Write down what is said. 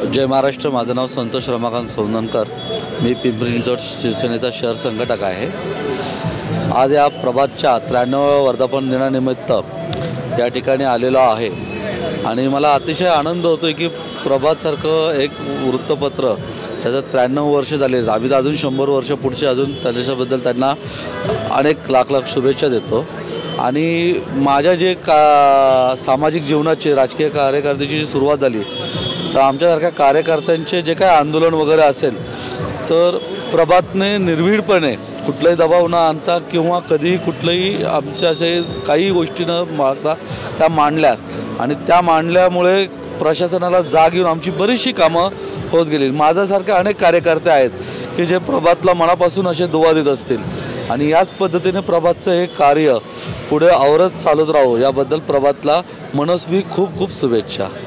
जय महाराष्ट्र. माझं नाव संतोष रमाकांत सोननकर. मी पिंपरी चिंचवड शिवसेनेचा शहर संघटक आहे. आज या प्रभातच्या 93व्या वर्धापन दिनानिमित्त या ठिकाणी आलेलो आहे आणि मला अतिशय आनंद होतो की प्रभातसारखं एक वृत्तपत्र त्याचं 93 वर्ष झाले. आम्ही अजून 100 वर्ष पुढचे अजून त्याच्याबद्दल त्यांना अनेक लाख शुभेच्छा देतो. आणि माझ्या जे सामाजिक जीवनाची राजकीय कार्यकर्त्याची जी सुरुवात झाली तर आमच्यासारख्या कार्यकर्त्यांचे जे काय आंदोलन वगैरे असेल तर प्रभातने निर्भीडपणे कुठलाही दबाव न आणता किंवा कधीही कुठलंही आमच्या असे काही गोष्टी न मागता त्या मांडल्यात आणि त्या मांडल्यामुळे प्रशासनाला जाग येऊन आमची बरीचशी कामं होत गेली. माझ्यासारखे अनेक कार्यकर्ते आहेत की जे प्रभातला मनापासून असे दुवा देत असतील आणि याच पद्धतीने प्रभातचं हे कार्य पुढे आवरत चालत राहू याबद्दल प्रभातला मनस्वी खूप खूप शुभेच्छा.